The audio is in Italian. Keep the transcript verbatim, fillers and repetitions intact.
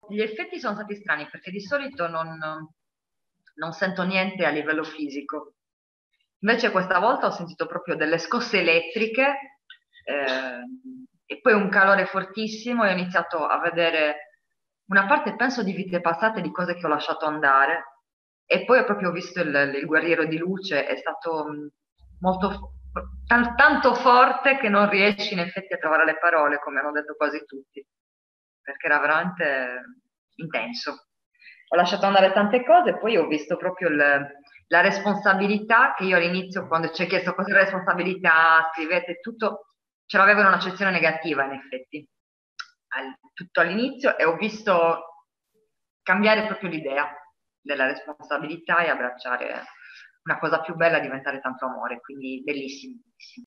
gli effetti sono stati strani perché di solito non, non sento niente a livello fisico. Invece questa volta ho sentito proprio delle scosse elettriche eh, e poi un calore fortissimo e ho iniziato a vedere una parte, penso, di vite passate, di cose che ho lasciato andare. E poi ho proprio visto il, il guerriero di luce, è stato mh, molto, tan- tanto forte che non riesci in effetti a trovare le parole, come hanno detto quasi tutti, perché era veramente intenso. Ho lasciato andare tante cose e poi ho visto proprio il- la responsabilità che io all'inizio, quando ci hai chiesto cos'è la responsabilità, scrivete tutto, ce l'avevo in un'accezione negativa in effetti, al- tutto all'inizio, e ho visto cambiare proprio l'idea della responsabilità e abbracciare una cosa più bella, diventare tanto amore, quindi bellissimo. Bellissimo.